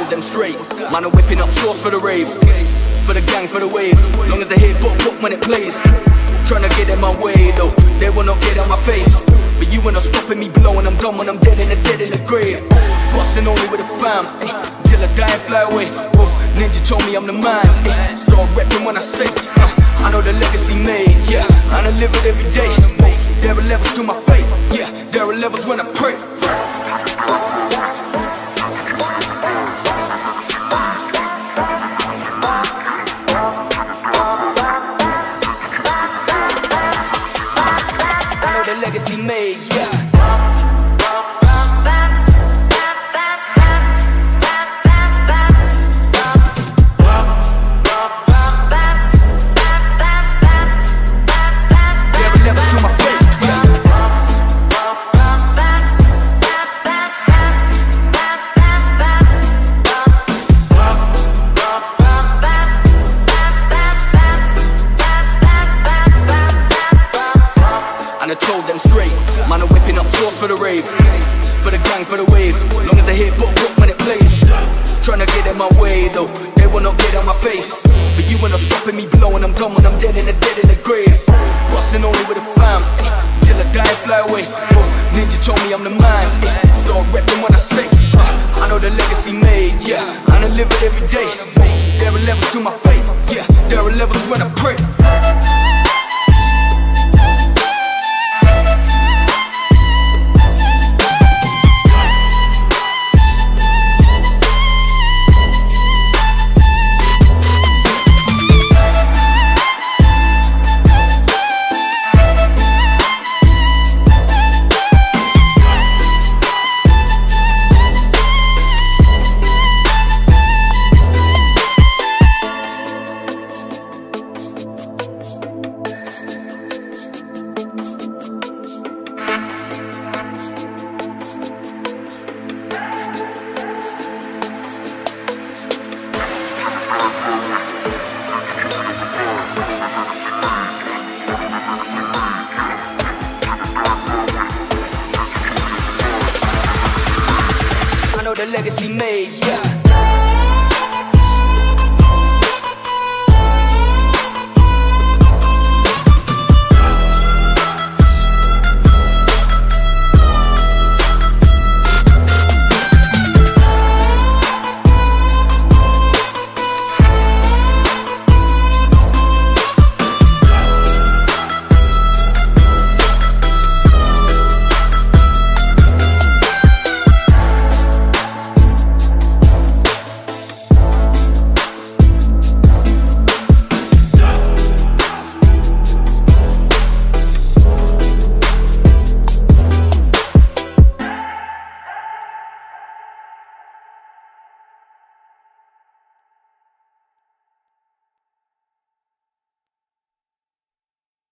told them straight, man, I'm whipping up sauce for the rave, for the gang, for the wave. Long as I hear book when it plays, tryna get in my way though, they will not get on my face. But you ain't not stopping me blowing, I'm done when I'm dead in the grave. Bustin' only with a fam, till I die and fly away. Ninja told me I'm the man, so I'm reppin' when I say, I know the legacy made, yeah, and I live it every day. There are levels to my faith, yeah, there are levels when I pray. I know the legacy made, yeah. And I told them straight, man, I'm whipping up sauce for the rave, for the gang, for the wave. Long as I hear book when it plays, tryna get in my way though, they will not get on my face. But you ain't not stopping me blowing, I'm done when I'm dead in the grave. Bustin' only with a fam, till I die and fly away. Ninja told me I'm the man, so I'm reppin' when I say, I know the legacy made, yeah, and I live it every day. There are levels to my faith, yeah, there are levels when I pray. I know the legacy made, yeah.